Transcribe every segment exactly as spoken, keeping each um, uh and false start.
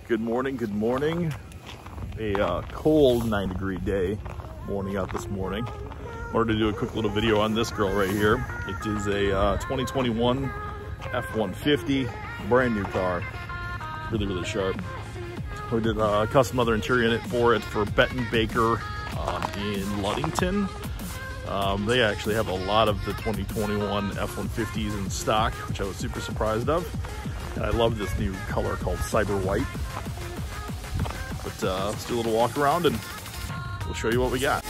Good morning, good morning. A uh, cold nine degree day morning out this morning. Wanted to do a quick little video on this girl right here. It is a uh, twenty twenty-one F one fifty, brand new car. Really, really sharp. We did a custom leather interior in it for it for Betten Baker um, in Ludington. Um, they actually have a lot of the twenty twenty-one F one fifties in stock, which I was super surprised of. And I love this new color called Cyber White. But uh, let's do a little walk around and we'll show you what we got.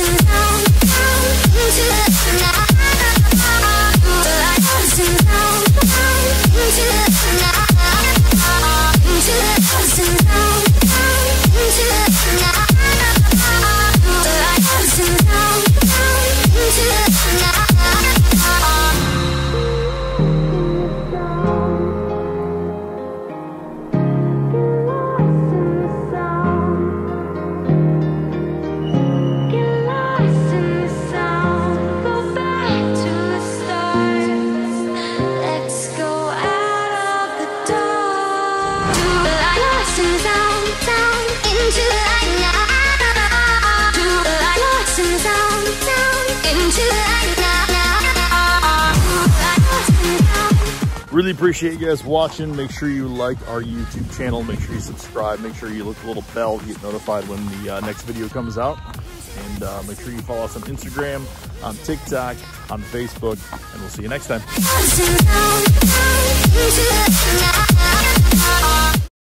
Really appreciate you guys watching. Make sure you like our YouTube channel. Make sure you subscribe. Make sure you look the little bell to get notified when the uh, next video comes out. And uh, make sure you follow us on Instagram, on TikTok, on Facebook, and we'll see you next time.